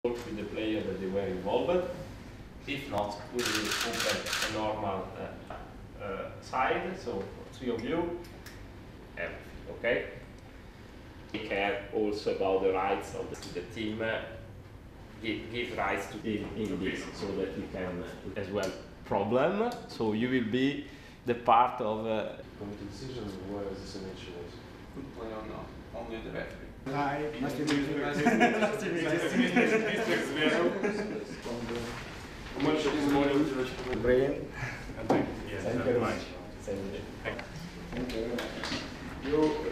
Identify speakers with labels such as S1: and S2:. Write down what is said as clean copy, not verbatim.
S1: with the player that they were involved. If not, we will open a normal side, so for three of you, everything, okay? We care also about the rights of the team, give rights to in this, so that you can as well problem, so you will be the part of
S2: committee decision where this match was.
S3: Could play or not, only the referee.
S4: Hi, nice to meet you.
S3: Nice to meet
S2: How much is the money?
S4: Brilliant.
S1: Yes,
S4: Thank you very much. Thank you.
S1: Thank you.
S4: Thank you very much. You